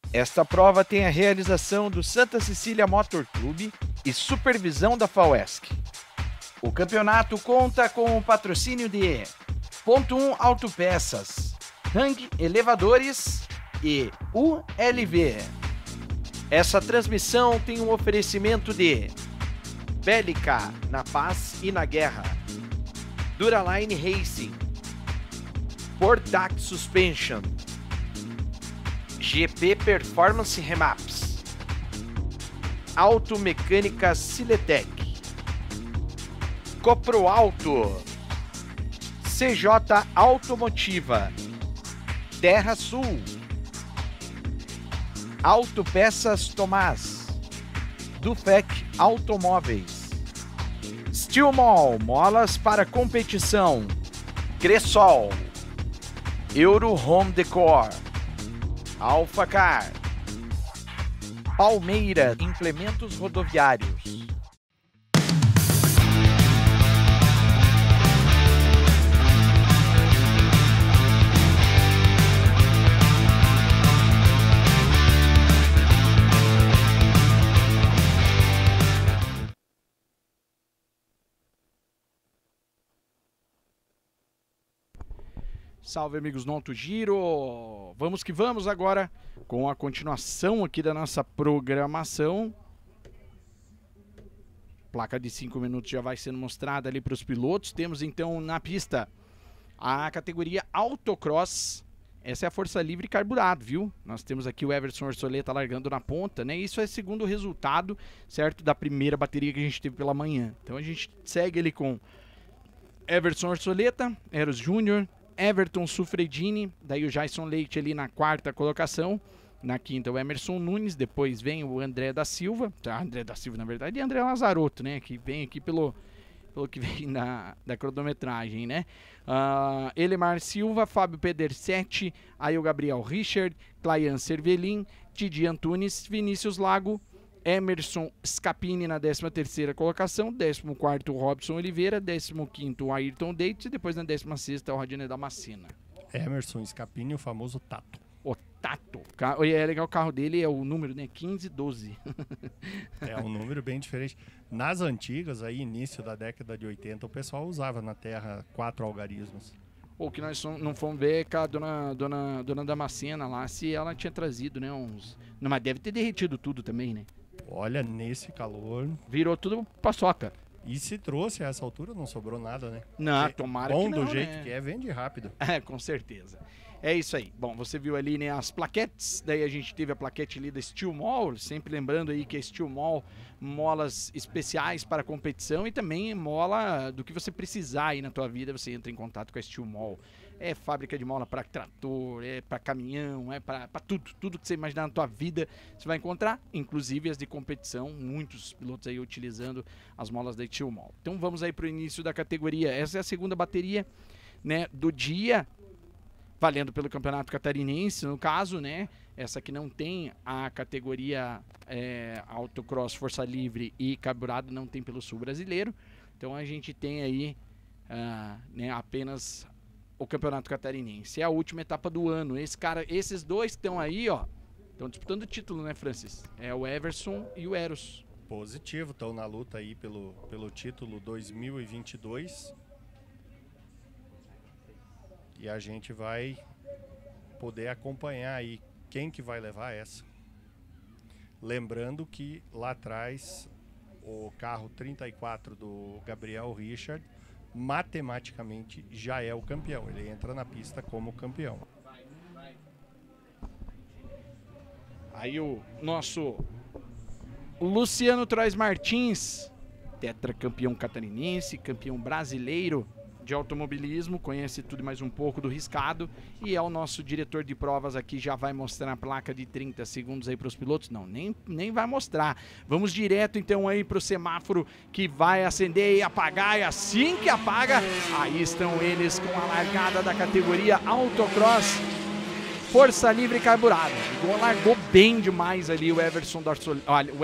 Esta prova tem a realização do Santa Cecília Motor Clube e supervisão da FAUESC. O campeonato conta com o patrocínio de Ponto 1 Autopeças, Hang Elevadores e ULV. Essa transmissão tem um oferecimento de Bélica, na paz e na guerra, Duraline Racing, Portac Suspension, GP Performance Remaps, Automecânica Siletec, Copro Auto, CJ Automotiva, Terra Sul, Autopeças Tomás, Dufec Automóveis, Steel Mall, molas para competição, Cressol, Euro Home Decor, Alfa Car, Palmeira Implementos Rodoviários. Salve, amigos do Auto Giro! Vamos que vamos agora com a continuação aqui da nossa programação. Placa de 5 minutos já vai sendo mostrada ali para os pilotos. Temos então na pista a categoria Autocross. Essa é a força livre carburado, viu? Nós temos aqui o Everson Orsoleta largando na ponta, né? Isso é segundo o resultado, certo? Da primeira bateria que a gente teve pela manhã. Então a gente segue ali com Everson Orsoleta, Eros Júnior, Everton Sufredini, daí o Jason Leite ali na quarta colocação, na quinta o Emerson Nunes, depois vem o André da Silva, André da Silva na verdade, e André Lazarotto, né, que vem aqui pelo que vem da cronometragem, né. Elemar Silva, Fábio Pedersetti, aí o Gabriel Richard, Claian Cervelin, Didi Antunes, Vinícius Lago, Emerson Scapini na 13ª colocação, 14º o Robson Oliveira, 15º o Ayrton Dates e depois na 16ª o Rodinei Damascena. Emerson Scapini, o famoso Tato. O Tato. É legal, o carro dele é o número, né? 1512. É um número bem diferente. Nas antigas, aí, início da década de 80, o pessoal usava na Terra 4 algarismos. Ou que nós não fomos ver com a dona Damascena lá, se ela tinha trazido, né? Não, mas deve ter derretido tudo também, né? Olha, nesse calor... Virou tudo paçoca. E se trouxe a essa altura, não sobrou nada, né? Não, tomara que não, bom do jeito né? que é, vende rápido. É, com certeza. É isso aí. Bom, você viu ali, né, as plaquetes, daí a gente teve a plaquete ali da Steel Mall, sempre lembrando aí que a Steel Mall, molas especiais para competição e também mola do que você precisar aí na tua vida, você entra em contato com a Steel Mall. É fábrica de mola para trator, é para caminhão, é para tudo que você imaginar na tua vida, você vai encontrar, inclusive as de competição, muitos pilotos aí utilizando as molas da Steel Mall. Então vamos aí para o início da categoria. Essa é a segunda bateria, né, do dia, valendo pelo Campeonato Catarinense, no caso, né? Essa que não tem a categoria Autocross, Força Livre e Carburado, não tem pelo Sul Brasileiro. Então a gente tem aí né, apenas o Campeonato Catarinense. É a última etapa do ano. Esses dois estão aí, ó, estão disputando o título, né, Francis? É o Everson e o Eros. Positivo, estão na luta aí pelo título 2022. E a gente vai poder acompanhar aí quem que vai levar essa. Lembrando que lá atrás o carro 34 do Gabriel Richard matematicamente já é o campeão. Ele entra na pista como campeão. Aí o nosso Luciano Trois Martins, tetracampeão catarinense, campeão brasileiro de automobilismo, conhece tudo e mais um pouco do riscado e é o nosso diretor de provas aqui, já vai mostrar a placa de 30 segundos aí para os pilotos. Não, nem vai mostrar. Vamos direto então aí para o semáforo que vai acender e apagar, e assim que apaga, aí estão eles com a largada da categoria Autocross Força Livre Carburado. Largou bem demais ali o Everson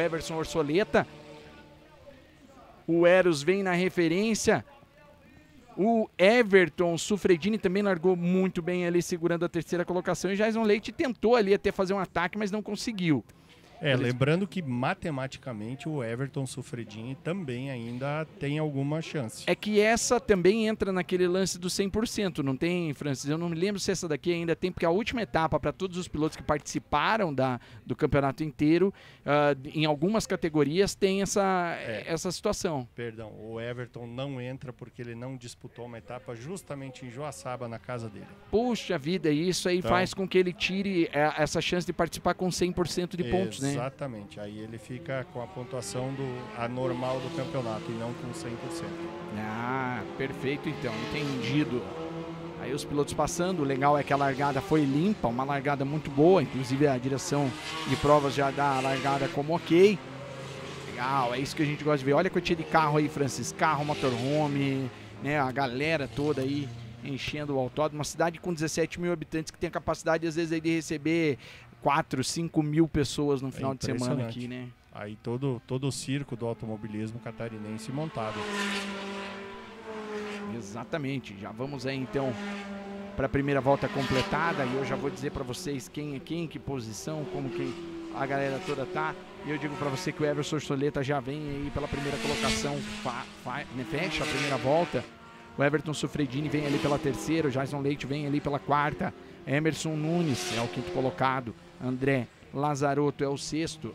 Orsoleta. O Eros vem na referência. O Everton Sufredini também largou muito bem ali, segurando a terceira colocação. E Jason Leite tentou ali até fazer um ataque, mas não conseguiu. Lembrando que matematicamente o Everton Sufredini também ainda tem alguma chance. É que essa também entra naquele lance do 100%, não tem, Francis? Eu não me lembro se essa daqui ainda tem, porque a última etapa para todos os pilotos que participaram do campeonato inteiro, em algumas categorias, tem essa situação. Perdão, o Everton não entra porque ele não disputou uma etapa justamente em Joaçaba, na casa dele. Puxa vida, isso aí faz com que ele tire essa chance de participar com 100% de pontos, né? Exatamente, aí ele fica com a pontuação anormal do campeonato e não com 100%. Ah, perfeito então, entendido. Aí os pilotos passando, o legal é que a largada foi limpa, uma largada muito boa, inclusive a direção de provas já dá a largada como ok. Legal, é isso que a gente gosta de ver. Olha a quantia de carro aí, Francis, carro, motorhome, né, a galera toda aí enchendo o autódromo. Uma cidade com 17 mil habitantes que tem a capacidade às vezes aí de receber 4, 5 mil pessoas no final de semana aqui, né? Aí todo o circo do automobilismo catarinense montado. Exatamente, já vamos aí então para a primeira volta completada e eu já vou dizer para vocês quem é quem, em que posição, como que a galera toda tá. E eu digo para você que o Everson Soleta já vem aí pela primeira colocação, fecha a primeira volta. O Everton Sufredini vem ali pela terceira, o Jason Leite vem ali pela quarta, Emerson Nunes é o quinto colocado, André Lazarotto é o sexto.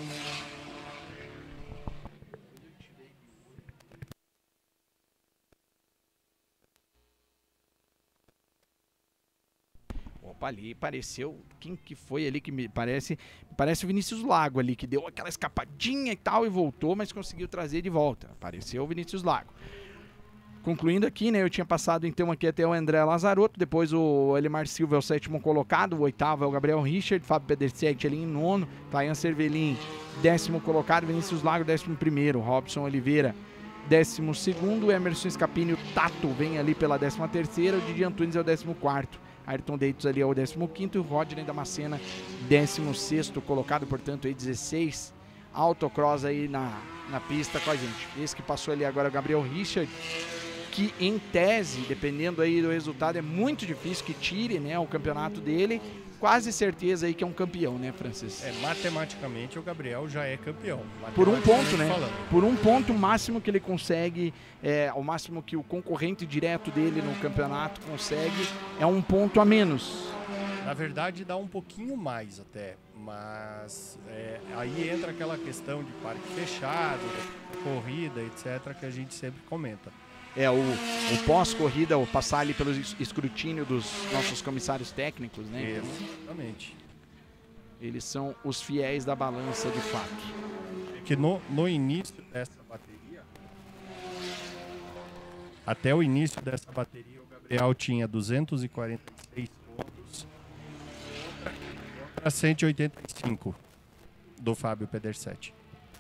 Opa, ali pareceu, quem que foi ali que me parece o Vinícius Lago ali, que deu aquela escapadinha e tal e voltou, mas conseguiu trazer de volta, apareceu o Vinícius Lago. Concluindo aqui, né, eu tinha passado então aqui até o André Lazarotto, depois o Elimar Silva é o sétimo colocado, o oitavo é o Gabriel Richard, Fábio Pedersetti ali em nono, Tayan Cervelin, décimo colocado, Vinícius Lago, 11º, Robson Oliveira, 12º, Emerson Scapini, o Tato vem ali pela 13ª, o Didi Antunes é o 14º, Ayrton Deitos ali é o 15º, o Rodney Damascena, 16º colocado, portanto aí 16, autocross aí na pista com a gente. Esse que passou ali agora é o Gabriel Richard, que em tese, dependendo aí do resultado, é muito difícil que tire, né, o campeonato dele. Quase certeza aí que é um campeão, né, Francis? Matematicamente o Gabriel já é campeão. Por um ponto, né? Por um ponto, o máximo que ele consegue, o máximo que o concorrente direto dele no campeonato consegue é um ponto a menos. Na verdade, dá um pouquinho mais até, mas aí entra aquela questão de parque fechado, corrida, etc., que a gente sempre comenta. O pós-corrida, o passar ali pelo escrutínio dos nossos comissários técnicos, né? Exatamente. Eles são os fiéis da balança, de fato. Que no início dessa bateria, até o início dessa bateria, o Gabriel tinha 246 pontos para 185 do Fábio Pedersetti.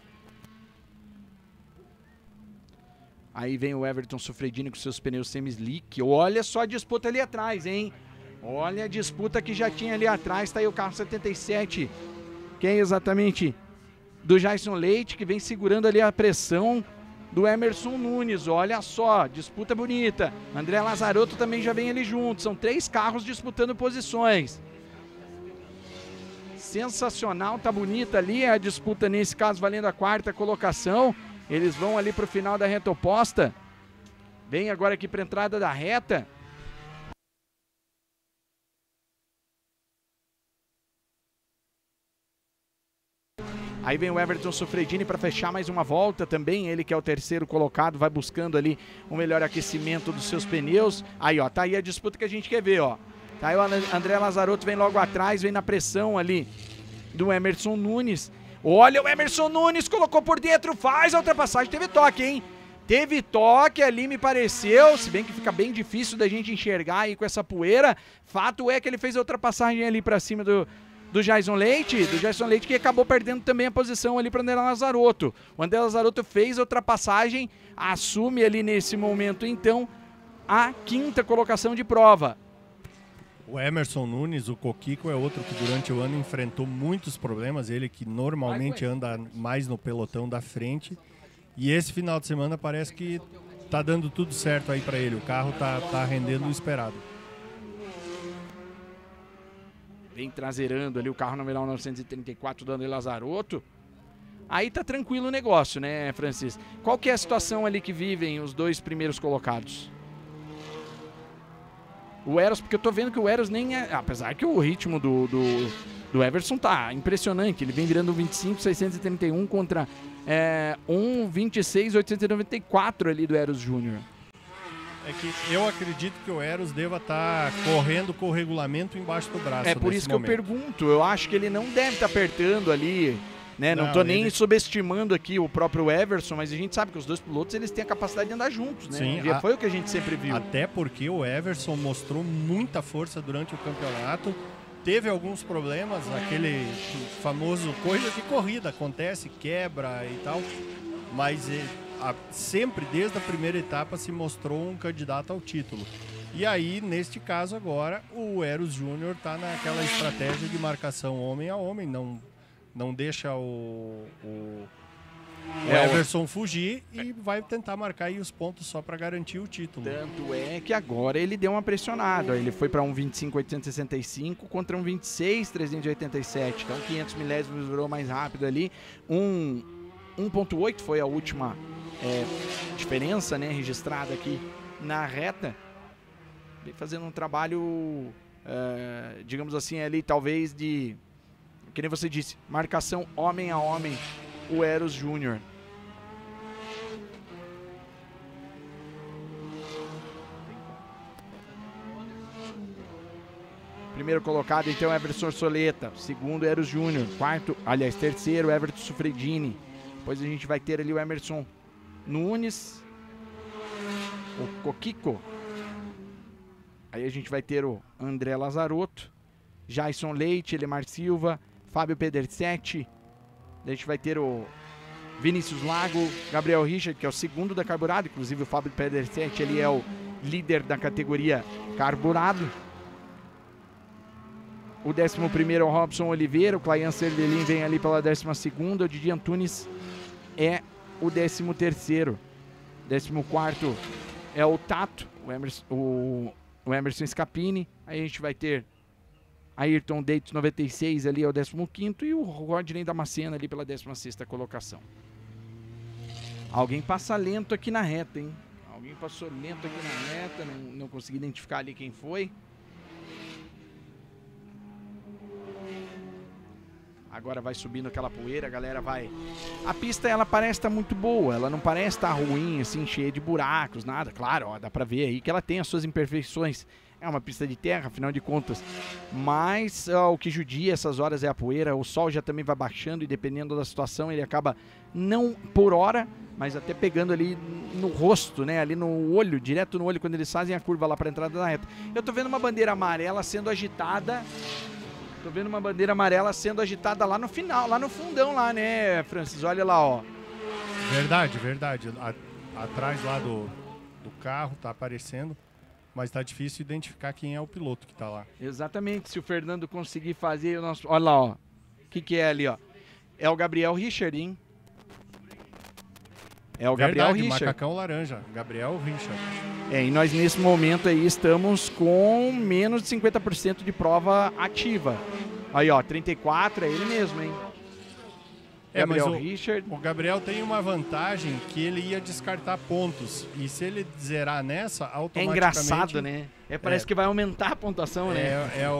Aí vem o Everton Sufredini com seus pneus semi-slick. Olha só a disputa ali atrás, hein? Olha a disputa que já tinha ali atrás. Tá aí o carro 77. Que é exatamente do Jason Leite, que vem segurando ali a pressão do Emerson Nunes. Olha só, disputa bonita. André Lazarotto também já vem ali junto. São 3 carros disputando posições. Sensacional, tá bonita ali a disputa, nesse caso valendo a 4ª colocação. Eles vão ali para o final da reta oposta. Vem agora aqui para a entrada da reta. Aí vem o Everton Sufredini para fechar mais uma volta também. Ele que é o 3º colocado, vai buscando ali um melhor aquecimento dos seus pneus. Aí, ó, tá aí a disputa que a gente quer ver, ó. Tá aí o André Lazarotto, vem logo atrás, vem na pressão ali do Emerson Nunes. Olha, o Emerson Nunes colocou por dentro, faz a ultrapassagem, teve toque, hein? Teve toque ali, me pareceu, se bem que fica bem difícil da gente enxergar aí com essa poeira. Fato é que ele fez a ultrapassagem ali pra cima do Jason Leite, que acabou perdendo também a posição ali para o André Lazarotto. O André Lazarotto fez a ultrapassagem, assume ali nesse momento, então, a 5ª colocação de prova. O Emerson Nunes, o Coquico, é outro que durante o ano enfrentou muitos problemas. Ele que normalmente anda mais no pelotão da frente. E esse final de semana parece que tá dando tudo certo aí para ele. O carro tá rendendo o esperado. Vem traseirando ali o carro numeral 934 do André Lazarotto. Aí tá tranquilo o negócio, né, Francis? Qual que é a situação ali que vivem os dois primeiros colocados? O Eros, porque eu tô vendo que o Eros nem é... Apesar que o ritmo do Everson tá impressionante. Ele vem virando 25.631 contra 1.26.894 ali do Eros Júnior. É que eu acredito que o Eros deva estar correndo com o regulamento embaixo do braço. É por isso que momento. eu pergunto. Eu acho que ele não deve estar apertando ali, né? Não tô nem subestimando aqui o próprio Everson, mas a gente sabe que os dois pilotos eles têm a capacidade de andar juntos, né? Sim, Foi o que a gente sempre viu. Até porque o Everson mostrou muita força durante o campeonato. Teve alguns problemas, aquele famoso coisa de corrida, acontece, quebra e tal, mas sempre desde a primeira etapa se mostrou um candidato ao título. E aí, neste caso agora, o Eros Júnior está naquela estratégia de marcação homem a homem, não deixa o Everson fugir e vai tentar marcar aí os pontos só para garantir o título. Tanto é que agora ele deu uma pressionada. Ele foi para um 25.865 contra um 26.387. Então 500 milésimos virou mais rápido ali. 1.8 foi a última diferença, né, registrada aqui na reta. Vem fazendo um trabalho, digamos assim, ali talvez de... Que nem você disse, marcação homem a homem, o Eros Júnior. Primeiro colocado, então, Everson Soleta. Segundo, Eros Júnior. Terceiro, Everton Sufredini. Depois a gente vai ter ali o Emerson Nunes, o Coquico. Aí a gente vai ter o André Lazarotto, Jason Leite, Elemar Silva, Fábio Pedersetti. A gente vai ter o Vinícius Lago, Gabriel Richard, que é o segundo da carburado. Inclusive o Fábio Pedersetti, ele é o líder da categoria carburado. O 11º é o Robson Oliveira, o Claian Cervelin vem ali pela 12ª, o Didi Antunes é o 13º. 14º é o Tato, o Emerson Scapini. Aí a gente vai ter Ayrton Deitos 96 ali é o 15º e o Rodney Damasceno ali pela 16ª colocação. Alguém passa lento aqui na reta, hein? Alguém passou lento aqui na reta, não consegui identificar ali quem foi. Agora vai subindo aquela poeira, a galera vai... A pista, ela parece estar muito boa, ela não parece estar ruim, assim, cheia de buracos, nada. Claro, ó, dá pra ver aí que ela tem as suas imperfeições. É uma pista de terra, afinal de contas. Mas o que judia essas horas é a poeira. O sol já também vai baixando e dependendo da situação ele acaba, não por hora, mas até pegando ali no rosto, né? Ali no olho, direto no olho, quando eles fazem a curva lá para a entrada da reta. Eu tô vendo uma bandeira amarela sendo agitada. Tô vendo uma bandeira amarela sendo agitada lá no final, lá no fundão lá, né, Francis? Olha lá, ó. Verdade. Atrás lá do carro tá aparecendo. Mas tá difícil identificar quem é o piloto que tá lá. Exatamente, se o Fernando conseguir fazer o nosso... Olha lá, ó. O que é ali, ó? É o Gabriel Richard, hein? É o Gabriel Richard. Macacão laranja, Gabriel Richard. E nós nesse momento aí estamos com menos de 50% de prova ativa. Aí, ó, 34, é ele mesmo, hein? Gabriel Richard. O Gabriel tem uma vantagem que ele ia descartar pontos. E se ele zerar nessa, automaticamente... É engraçado, né? Parece que vai aumentar a pontuação, né?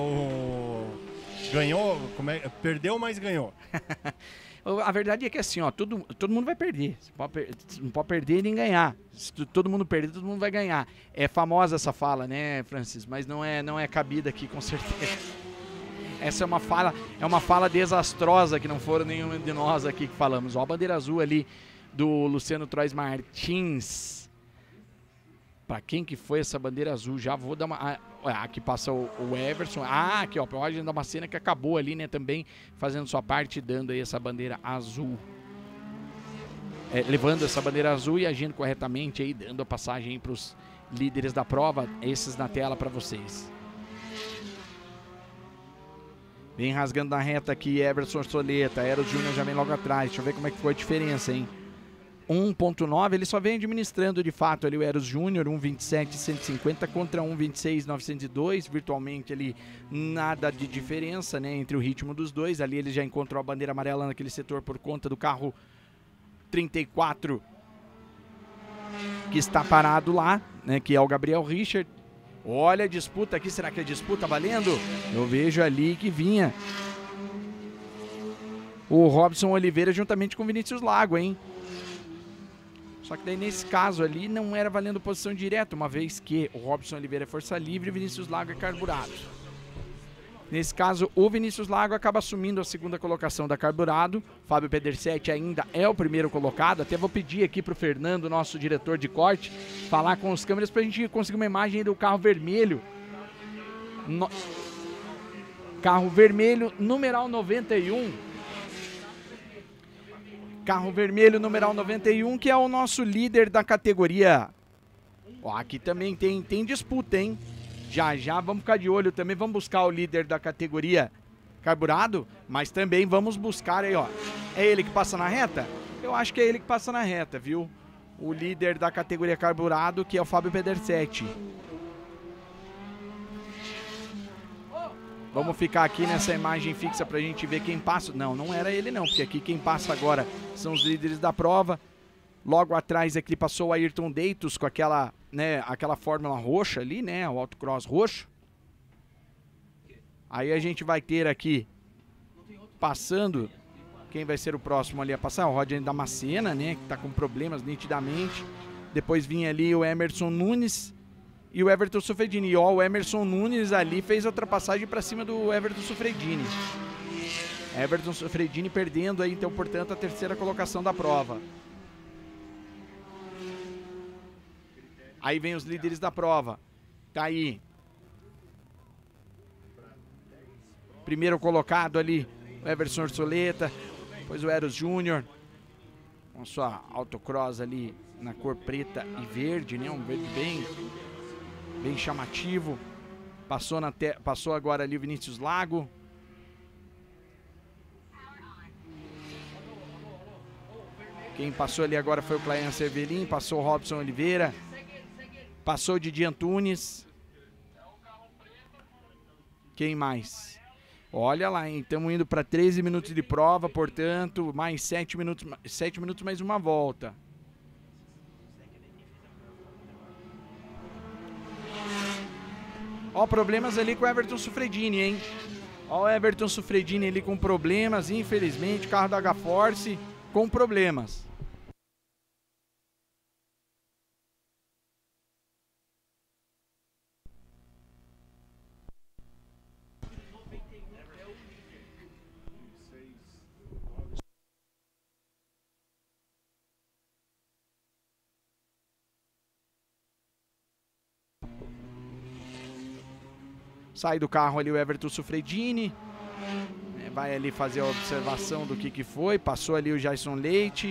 Ganhou, perdeu, mas ganhou. A verdade é que assim, ó, todo mundo vai perder. Você não pode perder nem ganhar. Se todo mundo perder, todo mundo vai ganhar. É famosa essa fala, né, Francis? Mas não é cabida aqui, com certeza. Essa é uma fala desastrosa que não foram nenhum de nós aqui que falamos. Ó, a bandeira azul ali do Luciano Trois Martins. Pra quem que foi essa bandeira azul? Já vou dar uma... aqui passa o Everson. Aqui, ó, o Rodney Damasceno que acabou ali, né, também fazendo sua parte, dando aí essa bandeira azul. Levando essa bandeira azul e agindo corretamente aí, dando a passagem aí pros líderes da prova. Esses na tela pra vocês. Vem rasgando na reta aqui, Everson Soleta. Eros Júnior já vem logo atrás. Deixa eu ver como é que foi a diferença, hein? 1.9, ele só vem administrando de fato ali o Eros Júnior, 1.27.150 contra 1.26.902, virtualmente ali nada de diferença, né, entre o ritmo dos dois. Ali ele já encontrou a bandeira amarela naquele setor por conta do carro 34 que está parado lá, né, que é o Gabriel Richard. Olha a disputa aqui, será que é disputa valendo? Eu vejo ali que vinha o Robson Oliveira juntamente com o Vinícius Lago, hein? Só que daí nesse caso ali não era valendo posição direta, uma vez que o Robson Oliveira é força livre e o Vinícius Lago é carburado. Nesse caso, o Vinícius Lago acaba assumindo a segunda colocação da carburado. Fábio Pedersetti ainda é o primeiro colocado. Até vou pedir aqui pro Fernando, nosso diretor de corte, falar com os câmeras pra gente conseguir uma imagem do carro vermelho. Carro vermelho, numeral 91. Carro vermelho, numeral 91, que é o nosso líder da categoria. Ó, aqui também tem disputa, hein? Já vamos ficar de olho também, vamos buscar o líder da categoria carburado, mas também vamos buscar aí, ó. É ele que passa na reta? Eu acho que é ele que passa na reta, viu? O líder da categoria carburado, que é o Fábio Pedersetti. Vamos ficar aqui nessa imagem fixa pra gente ver quem passa. Não era ele não, porque aqui quem passa agora são os líderes da prova. Logo atrás aqui passou o Ayrton Deitos com aquela, né, aquela fórmula roxa ali, né, o autocross roxo. Aí a gente vai ter aqui passando, quem vai ser o próximo ali a passar? O Rodney Damascena, né, que tá com problemas nitidamente. Depois vinha ali o Emerson Nunes e o Everton Sufredini. E ó, o Emerson Nunes ali fez a ultrapassagem para cima do Everton Sufredini. Everton Sufredini perdendo aí, então, portanto, a terceira colocação da prova. Aí vem os líderes da prova. Tá aí. Primeiro colocado ali, o Everson Orsoleta. Depois o Eros Júnior. Com sua autocross ali na cor preta e verde, né? Um verde bem chamativo. Passou agora ali o Vinícius Lago. Quem passou ali agora foi o Claian Cervelin. Passou o Robson Oliveira. Passou o Didi Antunes. Quem mais? Olha lá, hein? Estamos indo para 13 minutos de prova, portanto, mais 7 minutos mais uma volta. Ó, problemas ali com o Everton Sufredini, hein? Ó, o Everton Sufredini ali com problemas, infelizmente, o carro da H-Force com problemas. Sai do carro ali o Everton Sufredini. Vai ali fazer a observação do que foi. Passou ali o Jason Leite.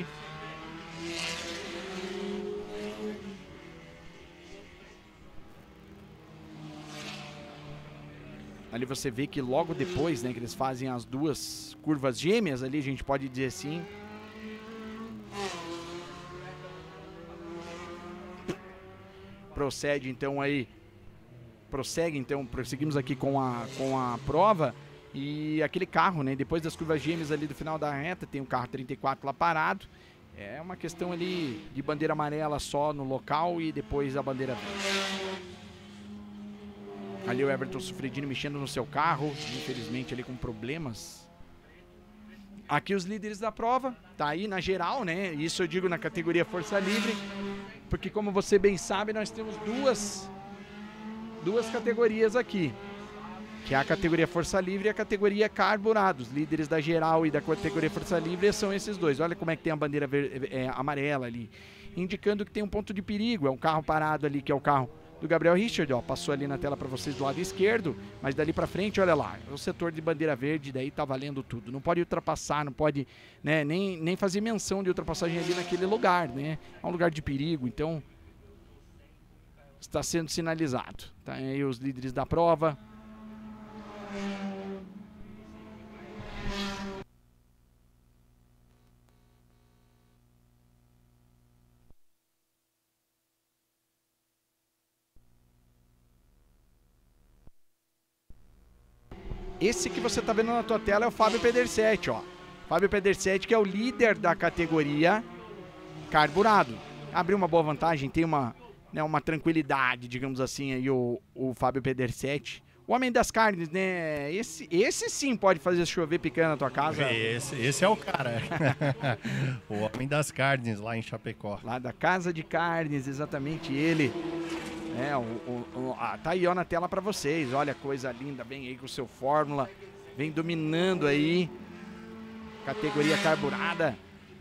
Ali você vê que logo depois, né, que eles fazem as duas curvas gêmeas ali, a gente pode dizer assim. Prosseguimos aqui com a prova. E aquele carro, né, depois das curvas gêmeas ali do final da reta, tem o carro 34 lá parado. É uma questão ali de bandeira amarela só no local e depois a bandeira verde. Ali o Everton Sufredini mexendo no seu carro, infelizmente ali com problemas. Aqui os líderes da prova, tá aí na geral, né? Isso eu digo na categoria Força Livre, porque como você bem sabe, nós temos duas categorias aqui, que é a categoria Força Livre e a categoria Carburado. Os líderes da geral e da categoria Força Livre são esses dois. Olha como é que tem a bandeira amarela ali, indicando que tem um ponto de perigo. É um carro parado ali, que é o carro do Gabriel Richard, ó, passou ali na tela para vocês do lado esquerdo, mas dali para frente, olha lá, o setor de bandeira verde, daí tá valendo tudo. Não pode ultrapassar, não pode, né, nem fazer menção de ultrapassagem ali naquele lugar, né? É um lugar de perigo, então está sendo sinalizado. Tá aí os líderes da prova. Esse que você tá vendo na tua tela é o Fábio Pedersetti, ó. Fábio Pedersetti, que é o líder da categoria carburado. Abriu uma boa vantagem, tem uma, né, uma tranquilidade, digamos assim, aí o Fábio Pedersetti. O homem das carnes, né? Esse sim pode fazer chover picanha na tua casa. Esse é o cara. O homem das carnes lá em Chapecó. Lá da Casa de Carnes, exatamente ele. Tá aí ó, na tela pra vocês. Olha, coisa linda, vem aí com o seu Fórmula. Vem dominando aí. Categoria carburada.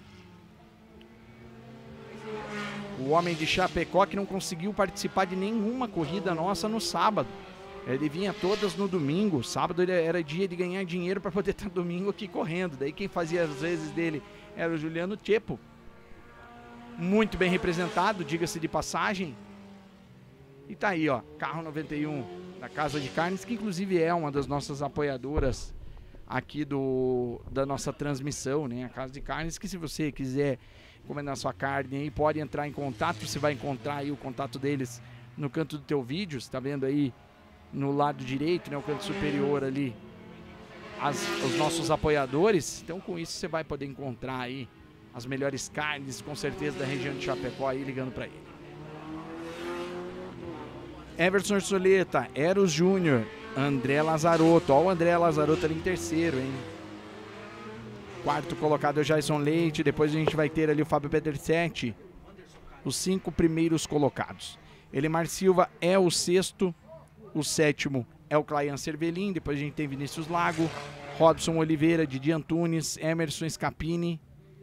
O homem de Chapecó que não conseguiu participar de nenhuma corrida nossa no sábado. Ele vinha todas no domingo. Sábado era dia de ganhar dinheiro para poder estar domingo aqui correndo. Daí quem fazia as vezes dele era o Juliano Tchepo. Muito bem representado, diga-se de passagem. E tá aí, ó, carro 91 da Casa de Carnes, que inclusive é uma das nossas apoiadoras aqui da nossa transmissão, né? A Casa de Carnes, que se você quiser encomendar sua carne aí, pode entrar em contato. Você vai encontrar aí o contato deles no canto do teu vídeo. Você tá vendo aí no lado direito, né, o canto superior ali, os nossos apoiadores. Então com isso você vai poder encontrar aí as melhores carnes, com certeza, da região de Chapecó aí, ligando para ele. Everson Orsoleta, Eros Júnior, André Lazarotto. Ó, o André Lazarotto ali em terceiro, hein? Quarto colocado é o Jason Leite. Depois a gente vai ter ali o Fábio Pedersetti. Os 5 primeiros colocados. Elimar Silva é o sexto. O sétimo é o Claian Cervelin. Depois a gente tem Vinícius Lago, Robson Oliveira, Didi Antunes, Emerson Scapini.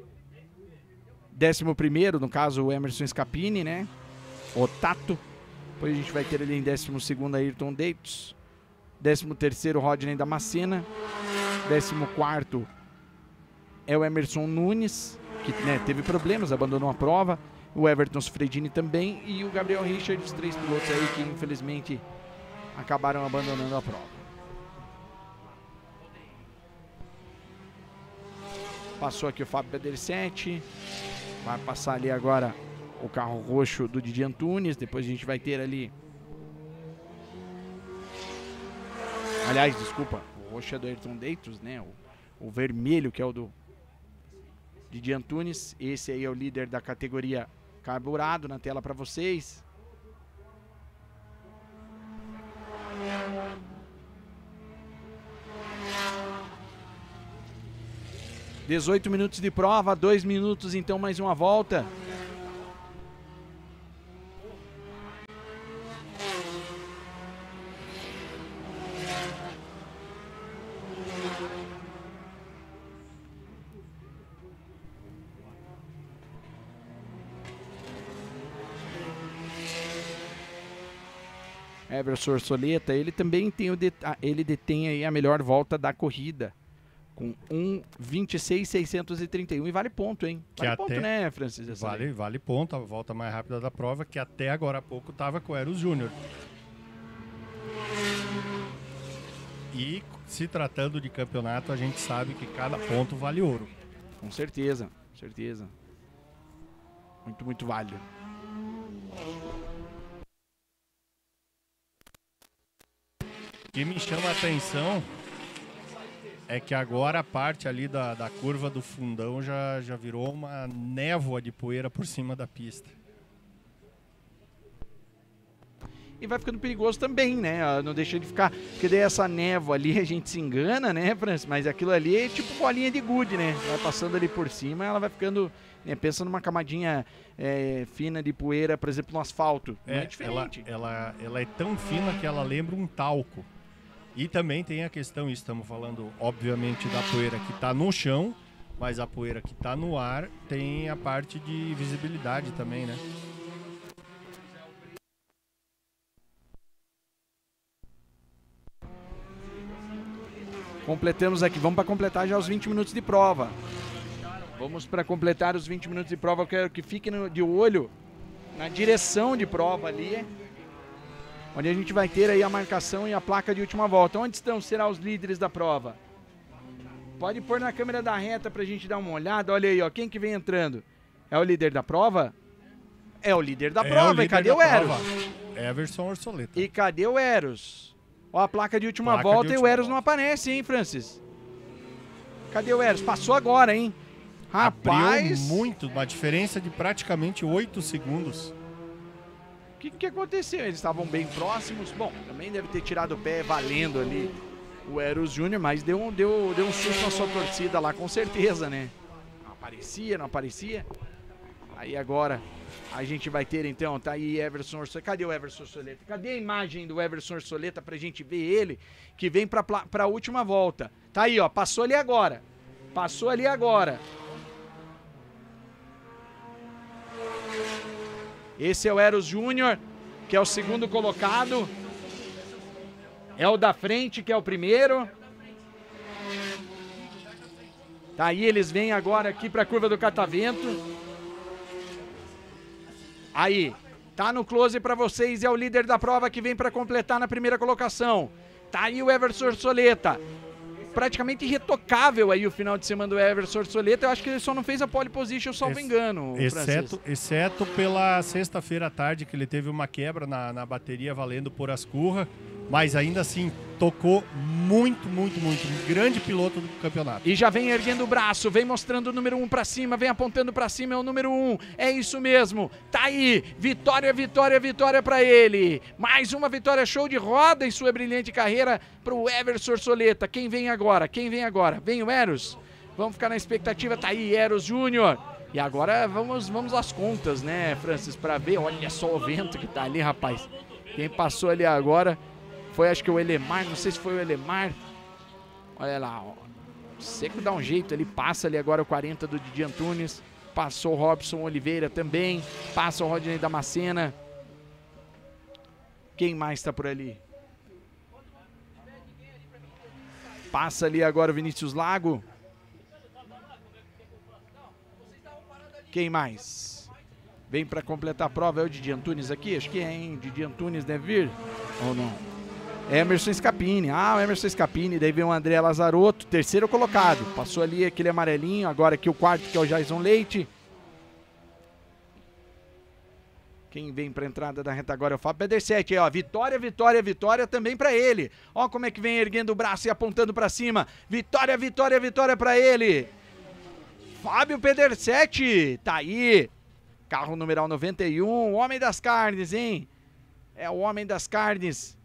11º, no caso, o Emerson Scapini, né? O Tato. Depois a gente vai ter ali em 12º Ayrton Deitos. 13º Rodney Damascena. 14º é o Emerson Nunes, que, né, teve problemas, abandonou a prova. O Everton Fredini também. E o Gabriel Richard, os 3 pilotos aí que infelizmente acabaram abandonando a prova. Passou aqui o Fábio Pedersetti. Vai passar ali agora o carro roxo do Didi Antunes. Depois a gente vai ter ali... Aliás, desculpa, o roxo é do Ayrton Deitos, né? O vermelho, que é o do Didi Antunes. Esse aí é o líder da categoria carburado, na tela para vocês. (18 minutos de prova, 2 minutos então mais uma volta. Everson Orsoleta, ele também tem ele detém aí a melhor volta da corrida, com 1:26.631, e vale ponto, hein? Vale ponto, né, Francis? Vale ponto, a volta mais rápida da prova, que até agora há pouco estava com o Eros Júnior. E se tratando de campeonato, a gente sabe que cada ponto vale ouro. Com certeza, com certeza. Muito, muito válido. O que me chama a atenção é que agora a parte ali da curva do fundão já virou uma névoa de poeira por cima da pista. E vai ficando perigoso também, né? Não deixa de ficar... Porque daí essa névoa ali, a gente se engana, né, Francis? Mas aquilo ali é tipo bolinha de gude, né? Vai passando ali por cima, ela vai ficando... Né? Pensa numa camadinha fina de poeira, por exemplo, no asfalto. Não é diferente. Ela é tão fina que ela lembra um talco. E também tem a questão, estamos falando, obviamente, da poeira que está no chão, mas a poeira que está no ar tem a parte de visibilidade também, né? Completamos aqui, vamos para completar já os 20 minutos de prova. Vamos para completar os 20 minutos de prova. Eu quero que fiquem de olho na direção de prova ali, onde a gente vai ter aí a marcação e a placa de última volta. Onde serão os líderes da prova? Pode pôr na câmera da reta pra gente dar uma olhada. Olha aí, ó, quem que vem entrando? É o líder da prova? É o líder da prova. E cadê o Eros? Everson Orsoleta. E cadê o Eros? Ó, a placa de última volta e o Eros não aparece, hein, Francis? Cadê o Eros? Passou agora, hein? Rapaz! Abriu muito, uma diferença de praticamente 8 segundos. O que aconteceu? Eles estavam bem próximos. Bom, também deve ter tirado o pé valendo ali o Eros Júnior, mas deu um susto na sua torcida lá, com certeza, né? Não aparecia. Aí agora a gente vai ter então, tá aí Everson Orsoleta. Cadê o Everson Orsoleta? Cadê a imagem do Everson Orsoleta pra gente ver ele, que vem pra última volta? Tá aí, ó, passou ali agora. Esse é o Eros Júnior, que é o segundo colocado. É o da frente, que é o primeiro. Tá aí, eles vêm agora aqui pra curva do catavento. Aí, tá no close pra vocês, é o líder da prova que vem pra completar na primeira colocação. Tá aí o Everson Orsoleta. Praticamente irretocável aí o final de semana do Everson Orsoleta. Eu acho que ele só não fez a pole position, salvo engano. Exceto pela sexta-feira à tarde, que ele teve uma quebra na bateria valendo por Ascurra. Mas ainda assim, tocou muito. Um grande piloto do campeonato. E já vem erguendo o braço, vem mostrando o número 1 pra cima, vem apontando pra cima, é o número 1. É isso mesmo. Tá aí. Vitória pra ele. Mais uma vitória, show de roda em sua brilhante carreira pro Everson Orsoleta. Quem vem agora? Vem o Eros? Vamos ficar na expectativa. Tá aí, Eros Júnior. E agora vamos às contas, né, Francis? Pra ver. Olha só o vento que tá ali, rapaz. Quem passou ali agora foi, acho que o Elemar, não sei se foi o Elemar. Olha lá, ó. Seco dá um jeito ali, passa ali agora o 40 do Didi Antunes. Passou o Robson Oliveira também. Passa o Rodney Damascena. Quem mais tá por ali? Passa ali agora o Vinícius Lago. Quem mais? Vem para completar a prova, é o Didi Antunes aqui? Acho que é, hein? Didi Antunes deve vir ou não? Emerson Scapini. Ah, o Emerson Scapini. Daí vem o André Lazarotto, terceiro colocado. Passou ali aquele amarelinho. Agora aqui o quarto, que é o Jason Leite. Quem vem para a entrada da reta agora é o Fábio Pedersete. Ó, vitória também para ele. Ó como é que vem erguendo o braço e apontando para cima. Vitória para ele. Fábio Pedersete. Tá aí. Carro numeral 91. O homem das carnes, hein? É o homem das carnes.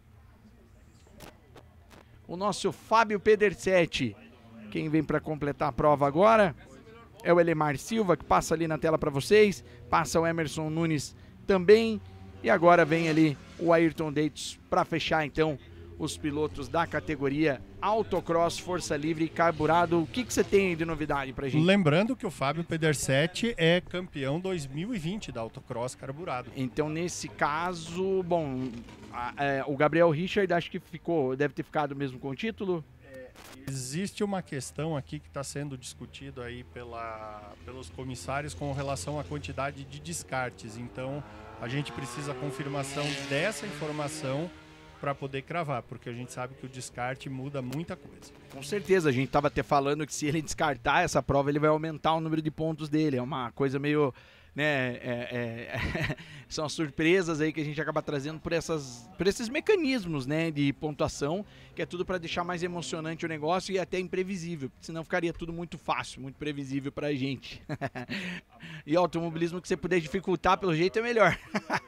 O nosso Fábio Pedersete. Quem vem para completar a prova agora é o Elemar Silva, que passa ali na tela para vocês. Passa o Emerson Nunes também. E agora vem ali o Ayrton Deitos para fechar então os pilotos da categoria Autocross, Força Livre e Carburado. O que você tem de novidade pra gente? Lembrando que o Fábio Pedersete é campeão 2020 da Autocross Carburado. Então, nesse caso, bom, o Gabriel Richard acho que deve ter ficado mesmo com o título. Existe uma questão aqui que está sendo discutido aí pelos comissários com relação à quantidade de descartes. Então, a gente precisa a confirmação dessa informação para poder cravar, porque a gente sabe que o descarte muda muita coisa. Com certeza, a gente estava até falando que se ele descartar essa prova, ele vai aumentar o número de pontos dele. É uma coisa meio, né, são as surpresas aí que a gente acaba trazendo por esses mecanismos, né, de pontuação, que é tudo para deixar mais emocionante o negócio e até imprevisível, senão ficaria tudo muito fácil, muito previsível pra gente. E automobilismo que você puder dificultar, pelo jeito é melhor.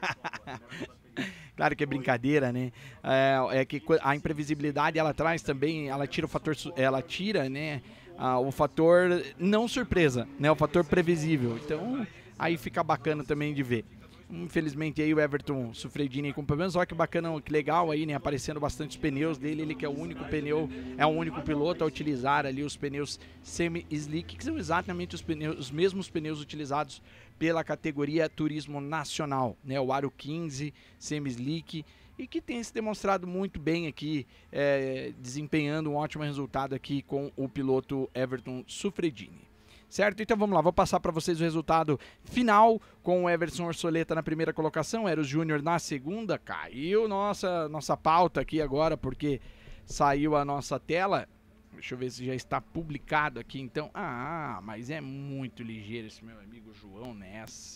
Claro que é brincadeira, né? É que a imprevisibilidade ela traz também, ela tira né, o fator não surpresa, né? O fator previsível. Então, aí fica bacana também de ver. Infelizmente aí o Everton Suffredini com problemas, olha que bacana, que legal aí, né? Aparecendo bastante os pneus dele, ele que é o único piloto a utilizar ali os pneus semi-slick, que são exatamente os mesmos pneus utilizados pela categoria Turismo Nacional, né? O Aro 15 semi-slick, e que tem se demonstrado muito bem aqui, desempenhando um ótimo resultado aqui com o piloto Everton Suffredini. Certo? Então vamos lá, vou passar para vocês o resultado final com o Everson Orsoleta na primeira colocação, Eros Júnior na segunda. Caiu nossa pauta aqui agora, porque saiu a nossa tela. Deixa eu ver se já está publicado aqui, então. Ah, mas é muito ligeiro esse meu amigo João Ness.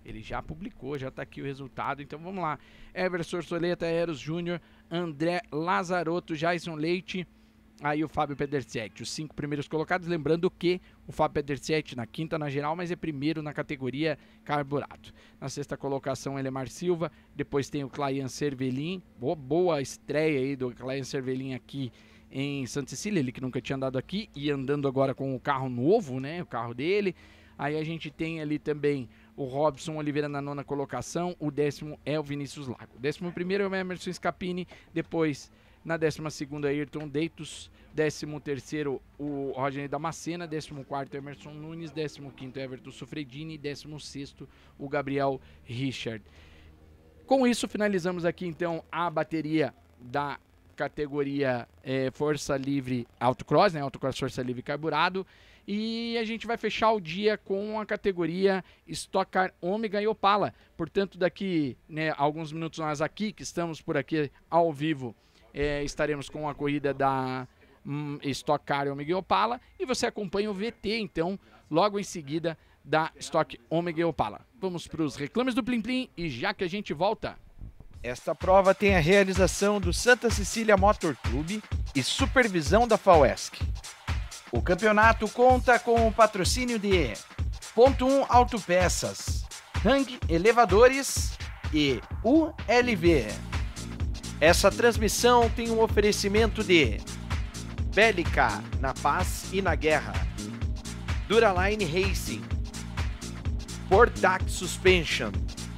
Ele já publicou, já tá aqui o resultado, então vamos lá. Everson Soleta, Eros Júnior, André Lazarotto, Jason Leite, aí o Fábio Pedersetti, os 5 primeiros colocados, lembrando que o Fábio Pedersetti na quinta na geral, mas é primeiro na categoria carburado. Na sexta colocação, Elemar Silva, depois tem o Claian Cervelin, boa estreia aí do Claian Cervelin aqui em Santa Cecília, ele que nunca tinha andado aqui e andando agora com o carro novo, né, o carro dele. Aí a gente tem ali também o Robson Oliveira na 9ª colocação, o 10º é o Vinícius Lago. O 11º é o Emerson Scapini, depois na 12ª Ayrton Deitos, 13º o Rodney Damascena, 14º Emerson Nunes, 15º Everton Sofredini, 16º o Gabriel Richard. Com isso finalizamos aqui então a bateria da categoria Força Livre Autocross, né, Autocross Força Livre Carburado. E a gente vai fechar o dia com a categoria Stock Car Ômega e Opala. Portanto, daqui, né, alguns minutos nós aqui, que estamos por aqui ao vivo, estaremos com a corrida da Stock Car Ômega e Opala. E você acompanha o VT, então, logo em seguida da Stock Ômega e Opala. Vamos para os reclames do Plim Plim e já que a gente volta. Esta prova tem a realização do Santa Cecília Motor Clube e supervisão da FAUESC. O campeonato conta com o patrocínio de Ponto 1 Autopeças, Hang Elevadores e ULV. Essa transmissão tem um oferecimento de Bélica, na paz e na guerra, Duraline Racing, Portac Suspension,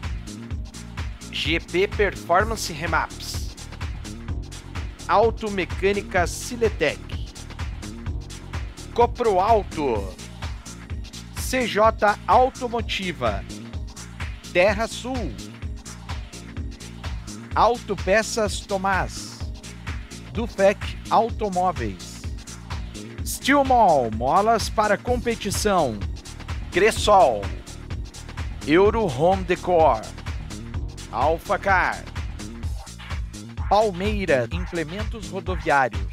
GP Performance Remaps, Automecânica Siletec, Copro Auto, CJ Automotiva, Terra Sul, Autopeças Tomás, Dufec Automóveis, Steel Mall, molas para competição, Cressol, Euro Home Decor, Alpha Car, Palmeira Implementos Rodoviários,